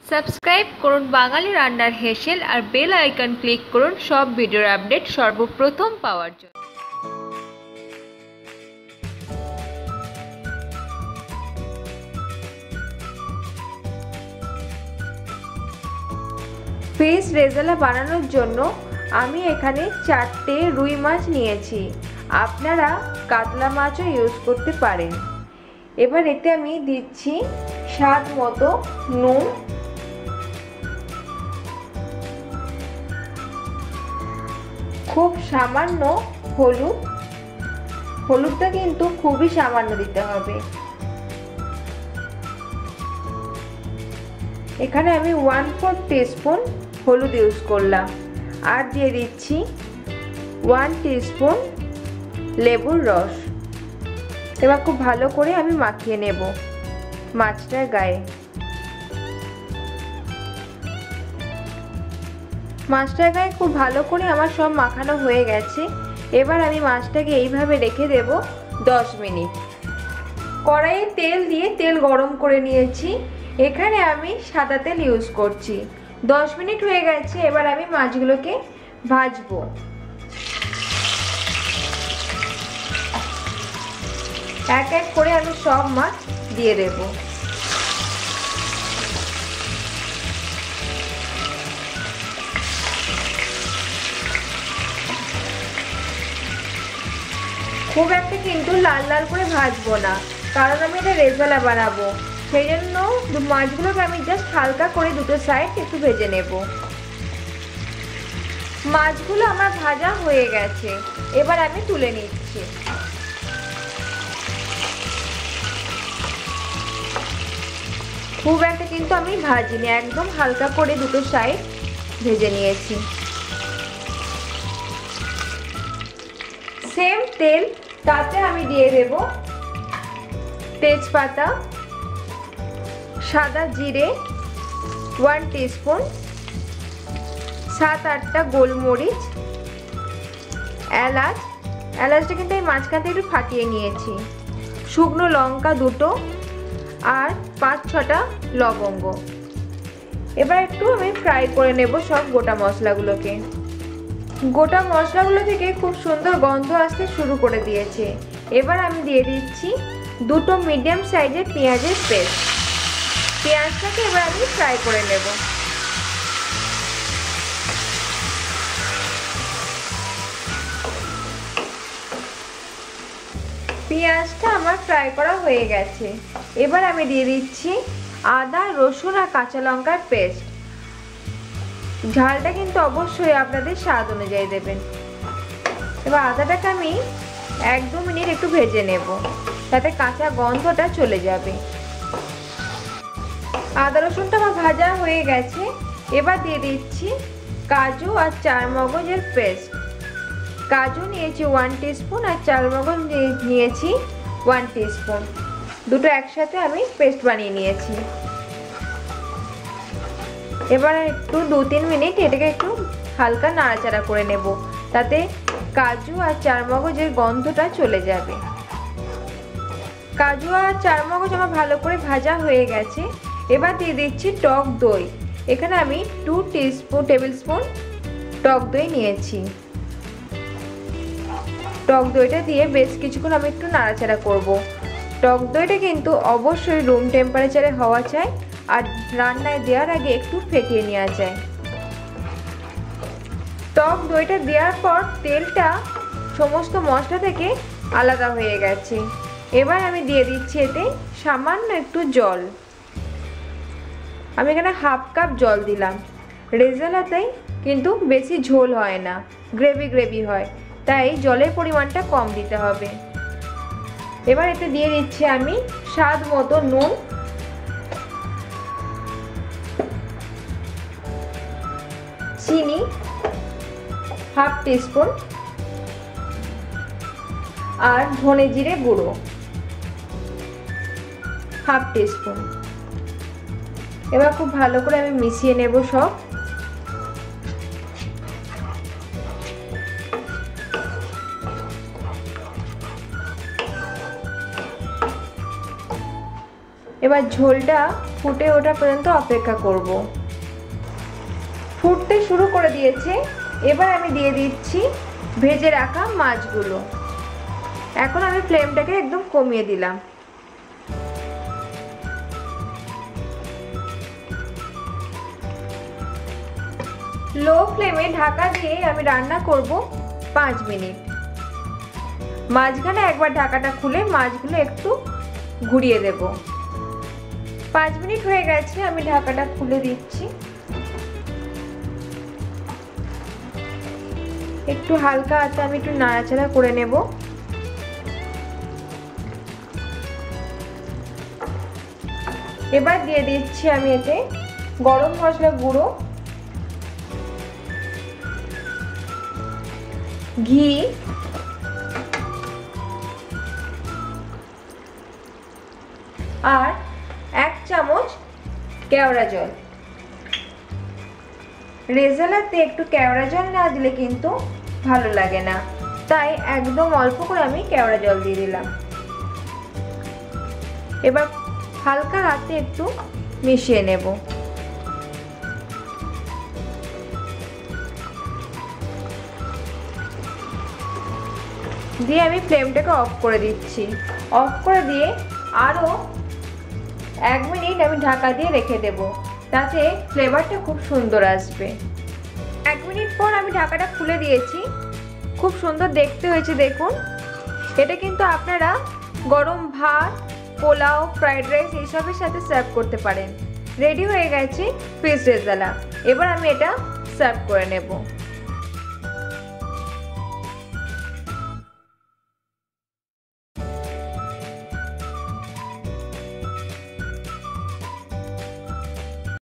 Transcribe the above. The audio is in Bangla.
সাবস্ক্রাইব করুন বাঙালি রান্নার হেসেল আর বেল আইকন ক্লিক করুন সব ভিডিওর আপডেট সর্বপ্রথম পাওয়ার জন্য। ফিশ রেজালা বানানোর জন্য আমি এখানে 4টে রুই মাছ নিয়েছি। আপনারা কাতলা মাছও ইউজ করতে পারেন। এবার এতে আমি দিচ্ছি স্বাদ মতো নুন, খুব সামান্য হলুদ। হলুদটা কিন্তু খুবই সামান্য দিতে হবে। এখানে আমি 1/4 টিস্পুন হলুদ ইউজ করলাম। আর দিয়ে দিচ্ছি 1 টিস্পুন লেবুর রস। এবার খুব ভালো করে আমি মাখিয়ে নেব মাছটার গায়ে। মাছটার গায়ে খুব ভালো করে আমার সব মাখানো হয়ে গেছে। এবার আমি মাছটাকে এইভাবে রেখে দেব 10 মিনিট। কড়াইয়ে তেল দিয়ে তেল গরম করে নিয়েছি। এখানে আমি সাদা তেল ইউজ করছি। 10 মিনিট হয়ে গেছে। এবার আমি মাছগুলোকে ভাজবো। এক এক করে আমি সব মাছ দিয়ে দেব। খুব একটা কিন্তু লাল লাল করে ভাজবো না, কারণ আমি এটা রেজালা বানাবো। সেই জন্য মাছগুলোকে আমি জাস্ট হালকা করে দুটো সাইড একটু ভেজে নেব। মাছগুলো আমার ভাজা হয়ে গেছে। এবার আমি তুলে নিচ্ছি। খুব একটা কিন্তু আমি ভাজিনি, একদম হালকা করে দুটো সাইড ভেজে নিয়েছি। সেম তেল, তাতে আমি দিয়ে দেব তেজপাতা, সাদা জিরে 1 টিস্পুন, 7-8টা গোলমরিচ, এলাচটা কিন্তু এই মাঝখান থেকে একটু ফাটিয়ে নিয়েছি, শুকনো লঙ্কা 2টো আর 5-6টা লবঙ্গ। এবার একটু আমি ফ্রাই করে নেব সব গোটা মশলাগুলোকে। গোটা মশলাগুলো থেকে খুব সুন্দর গন্ধ আসতে শুরু করে দিয়েছে। এবার আমি দিয়ে দিচ্ছি 2টো মিডিয়াম সাইজের পেঁয়াজের পেস্ট। পেঁয়াজটাকে এবার আমি ফ্রাই করে নেব। পেঁয়াজটা আমার ফ্রাই করা হয়ে গেছে। এবার আমি দিয়ে দিচ্ছি আদা, রসুন আর কাঁচা লঙ্কার পেস্ট। ঝালটা কিন্তু অবশ্যই আপনাদের স্বাদ অনুযায়ী দেবেন। এবার আদাটাকে আমি 1-2 মিনিট একটু ভেজে নেব, তাতে কাঁচা গন্ধটা চলে যাবে। আদা রসুনটা আমার ভাজা হয়ে গেছে। এবার দিয়ে দিচ্ছি কাজু আর চারমগজের পেস্ট। কাজু নিয়েছি 1 টিস্পুন আর চারমগজ নিয়েছি 1 টিস্পুন। দুটো একসাথে আমি পেস্ট বানিয়ে নিয়েছি। এবার একটু 2-3 মিনিট এটাকে একটু হালকা নাড়াচাড়া করে নেব, তাতে কাজু আর চারমগজের গন্ধটা চলে যাবে। কাজু আর চারমগজ আমার ভালো করে ভাজা হয়ে গেছে। এবার দিয়ে দিচ্ছি টক দই। এখানে আমি 2 টেবিল স্পুন টক দই নিয়েছি। টক দইটা দিয়ে বেশ কিছুক্ষণ আমি একটু নাড়াচাড়া করব। টক দইটা কিন্তু অবশ্যই রুম টেম্পারেচারে হওয়া চাই, আর রান্নায় দেওয়ার আগে একটু ফেটিয়ে নেওয়া যায়। টক দইটা দেওয়ার পর তেলটা সমস্ত মশলা থেকে আলাদা হয়ে গেছে। এবার আমি দিয়ে দিচ্ছি এতে সামান্য একটু জল। আমি এখানে 1/2 কাপ জল দিলাম। রেজালাতেই কিন্তু বেশি ঝোল হয় না, গ্রেভি হয়, তাই জলের পরিমাণটা কম দিতে হবে। এবার এতে দিয়ে দিচ্ছি আমি স্বাদ মতো নুন, চিনি 1/2 টিস্পুন আর ধনে জিরে গুঁড়ো 1/2 টিস্পুন। এবার খুব ভালো করে আমি মিশিয়ে নেব সব। এবার ঝোলটা ফুটে ওঠা পর্যন্ত অপেক্ষা করব। ফুটতে শুরু করে দিয়েছে। এবার আমি দিয়ে দিচ্ছি ভেজে রাখা মাছগুলো। এখন আমি ফ্লেমটাকে একদম কমিয়ে দিলাম। লো ফ্লেমে ঢাকা দিয়ে আমি রান্না করব 5 মিনিট। মাঝখানে একবার ঢাকাটা খুলে মাছগুলো একটু ঘুরিয়ে দেব। 5 মিনিট হয়ে গেছে, আমি ঢাকাটা খুলে দিচ্ছি। একটু হালকা হাতে আমি একটু নাড়াচাড়া করে নেব। এবার দিয়ে দিচ্ছি আমি এতে গরম মশলা গুঁড়ো, ঘি, আর 1 চামচ কেওড়া জল। রেজালাতে একটু কেওড়া জল না দিলে কিন্তু ভালো লাগে না, তাই একদম অল্প করে আমি কেওড়া জল দিয়ে দিলাম। এবার হালকা হাতে একটু মিশিয়ে নেব। দিয়ে আমি ফ্লেমটাকে অফ করে দিচ্ছি। অফ করে দিয়ে আরও 1 মিনিট আমি ঢাকা দিয়ে রেখে দেব, তাতে ফ্লেভারটা খুব সুন্দর আসবে। 1 মিনিট পর আমি ঢাকাটা খুলে দিয়েছি। খুব সুন্দর দেখতে হয়েছে দেখুন। এটা কিন্তু আপনারা গরম ভাত, পোলাও, ফ্রাইড রাইস এইসবের সাথে সার্ভ করতে পারেন। রেডি হয়ে গেছে ফিশ রেজালা। এবার আমি এটা সার্ভ করে নেব।